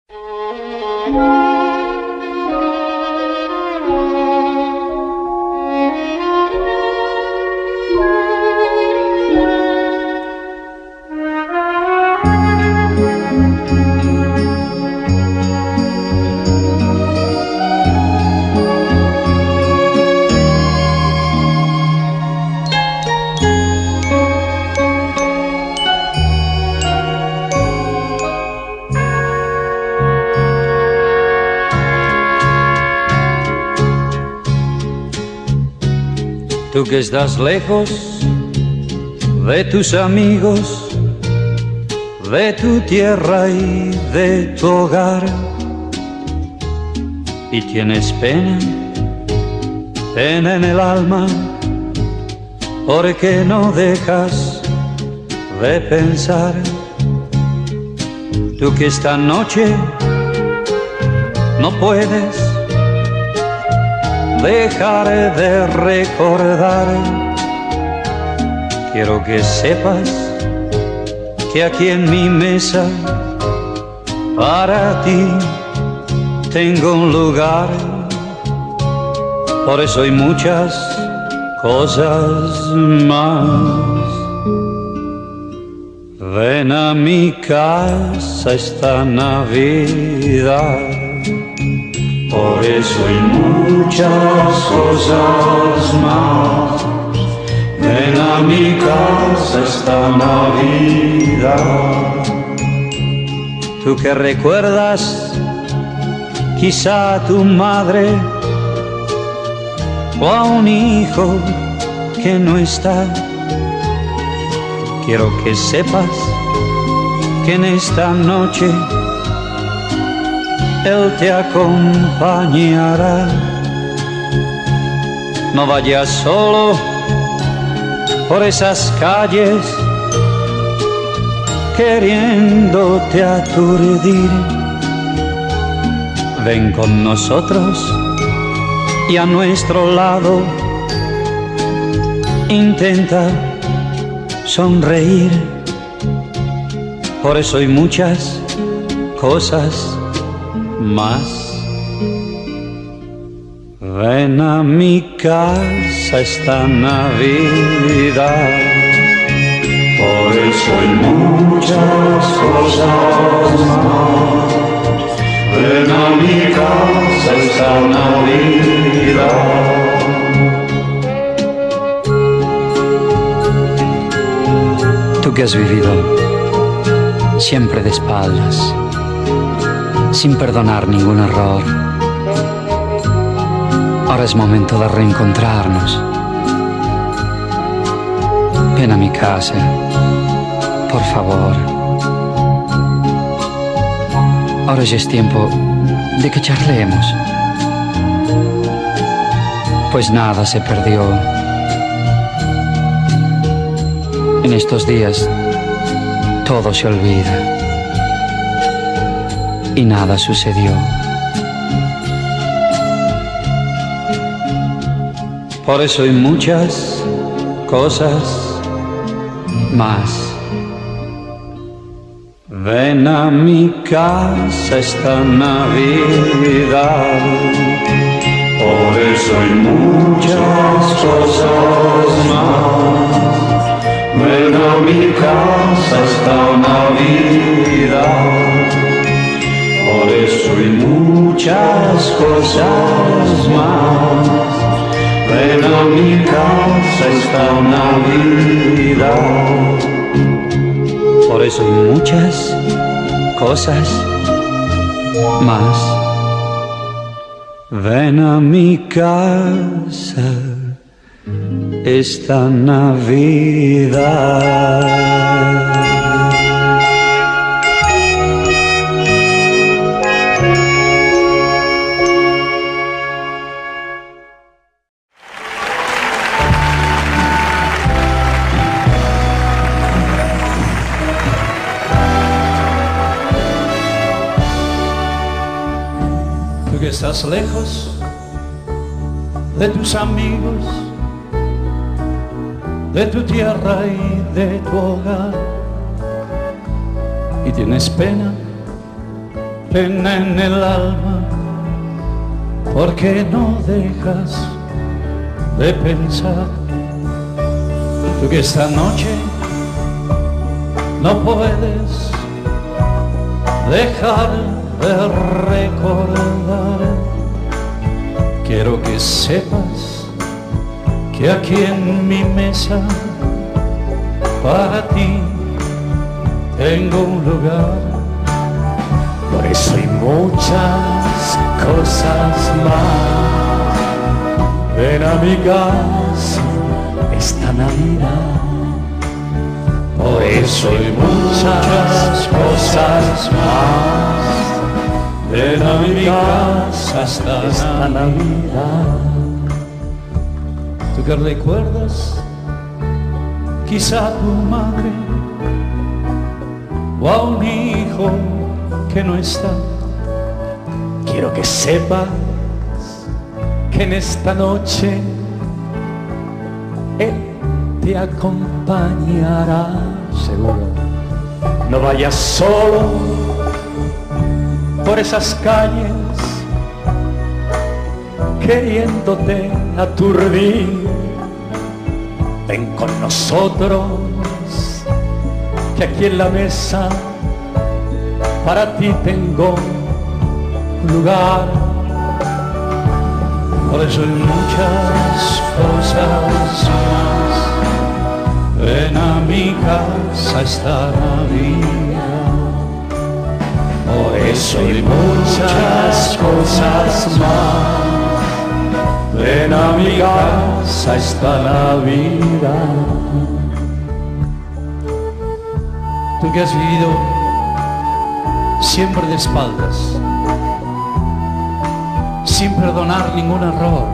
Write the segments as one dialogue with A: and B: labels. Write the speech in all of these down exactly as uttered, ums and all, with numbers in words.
A: Tú que estás lejos de tus amigos, de tu tierra y de tu hogar, y tienes pena, pena en el alma, porque no dejas de pensar. Tú que esta noche no puedes dejar de recordar, quiero que sepas que aquí en mi mesa para ti tengo un lugar. Por eso hay muchas cosas más. Ven a mi casa esta Navidad. Por eso hay muchas cosas más. Ven a mi casa esta Navidad. Tú que recuerdas quizá a tu madre o a un hijo que no está, quiero que sepas que en esta noche Él te acompañará. No vayas solo por esas calles queriéndote aturdir. Ven con nosotros y a nuestro lado intenta sonreír. Por eso hay muchas cosas más. Ven a mi casa esta Navidad. Por eso hay muchas cosas más. Ven a mi casa esta Navidad.
B: Tú que has vivido siempre de espaldas, sin perdonar ningún error, ahora es momento de reencontrarnos. Ven a mi casa, por favor. Ahora ya es tiempo de que charlemos, pues nada se perdió. En estos días todo se olvida y nada sucedió.
A: Por eso hay muchas cosas más. Ven a mi casa esta Navidad. Por eso hay muchas cosas más. Ven a mi casa esta Navidad. Por eso hay muchas cosas más. Ven a mi casa esta Navidad.
B: Por eso hay muchas cosas más.
A: Ven a mi casa esta Navidad.
C: Tú que estás lejos de tus amigos, de tu tierra y de tu hogar, y tienes pena, pena en el alma, ¿por qué no dejas de pensar? Tú que esta noche no puedes dejar de recordar. Quiero que sepas que aquí en mi mesa para ti tengo un lugar.
D: Por eso y muchas cosas más. Ven a mi casa esta Navidad. Por eso y muchas cosas más. Ven a mi casa esta, esta Navidad.
C: Tú que recuerdas quizá a tu madre o a un hijo que no está.
D: Quiero que sepas que en esta noche Él te acompañará. Seguro. No vayas solo por esas calles queriéndote aturdir. Ven con nosotros, que aquí en la mesa para ti tengo un lugar.
C: Por eso hay muchas cosas más. Ven a mi casa esta Navidad.
D: Por eso hay muchas cosas más. Ven a mi casa esta Navidad.
C: Tú que has vivido siempre de espaldas, sin perdonar ningún error,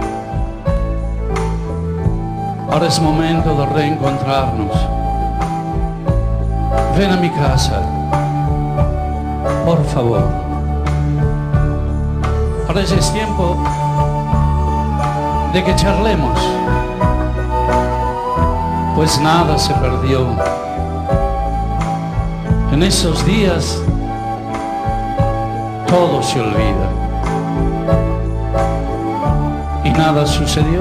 C: ahora es momento de reencontrarnos. Ven a mi casa, por favor. Ahora ya es tiempo de que charlemos, pues nada se perdió. En esos días todo se olvida y nada sucedió.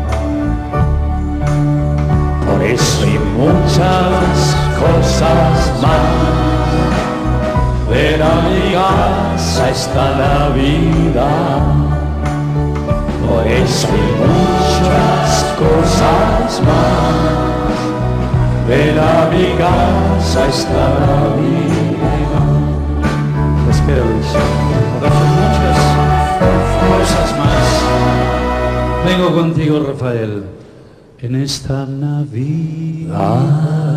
D: Por eso y muchas cosas más. Ven a mi casa esta Navidad. Por eso y muchas cosas más. Ven a mi casa esta Navidad. Espero eso.
C: Por eso muchas cosas más. Vengo contigo, Rafael, en esta Navidad.
D: Ah.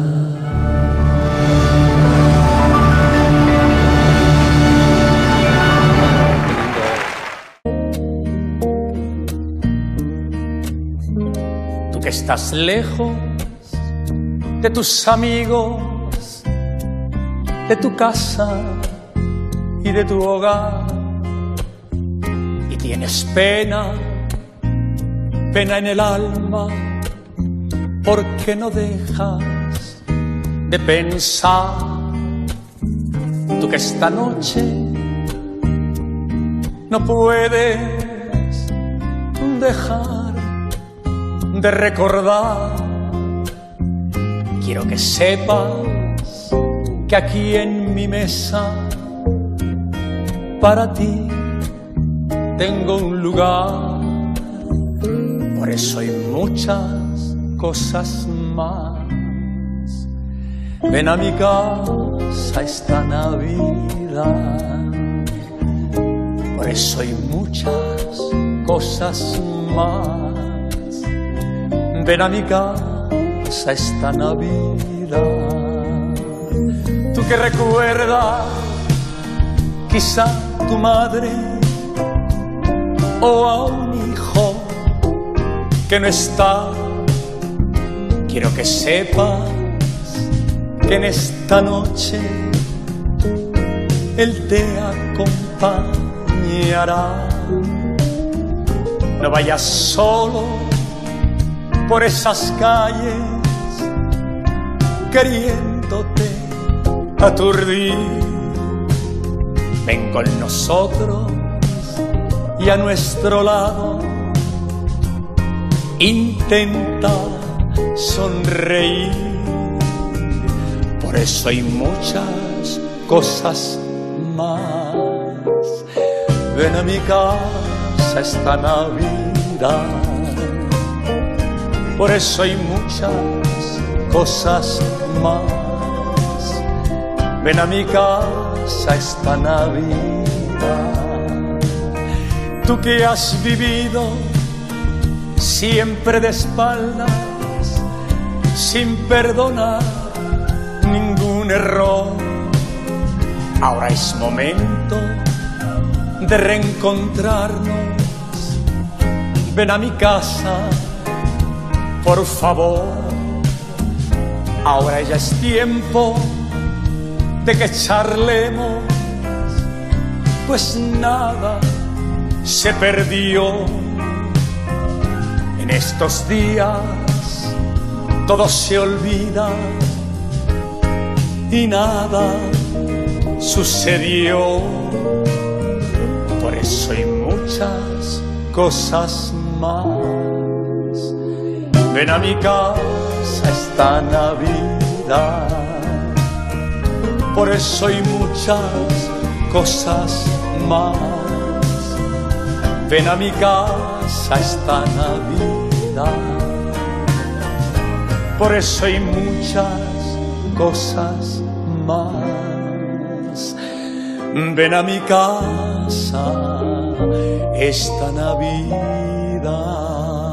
D: Tú que estás lejos de tus amigos, de tu casa y de tu hogar, y tienes pena, pena en el alma, porque no dejas de pensar. Tú que esta noche no puedes dejar de recordar. Quiero que sepas que aquí en mi mesa para ti tengo un lugar. Por eso hay muchas cosas más. Ven a mi casa esta Navidad. Por eso hay muchas cosas más. Ven a mi casa esta Navidad. Tú que recuerdas quizá tu madre o a un hijo que no está. Quiero que sepas que en esta noche Él te acompañará. No vayas solo por esas calles queriéndote aturdir. ven con nosotros y a nuestro lado intenta sonreír. Por eso hay muchas cosas más. Ven a mi casa esta Navidad. Por eso hay muchas cosas más. Ven a mi casa esta Navidad. Tú que has vivido siempre de espaldas, sin perdonar ningún error, ahora es momento de reencontrarnos. Ven a mi casa, por favor. Ahora ya es tiempo de que charlemos, pues nada se perdió. En estos días todo se olvida y nada sucedió. Por eso hay muchas cosas más. Ven a mi casa esta Navidad. Por eso hay muchas cosas más. Ven a mi casa esta Navidad. Por eso hay muchas cosas más. Ven a mi casa esta Navidad.